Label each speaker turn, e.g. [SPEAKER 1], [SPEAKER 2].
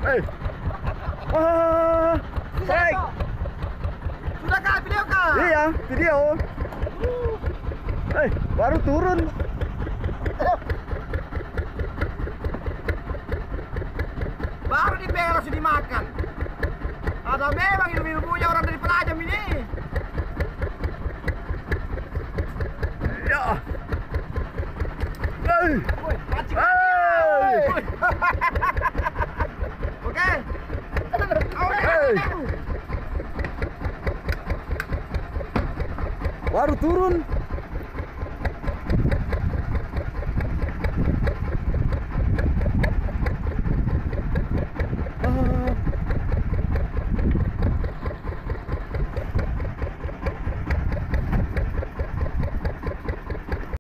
[SPEAKER 1] Eh. Wah. Baik.
[SPEAKER 2] Sudah kah video kah?
[SPEAKER 1] Iya, video. Baru turun.
[SPEAKER 2] Baru dipegang langsung dimakan. Ada memang ilmu-ilmunya orang dari Penajam ini.
[SPEAKER 1] Ya.
[SPEAKER 2] Woi, pancing. Oke.
[SPEAKER 1] Baru turun.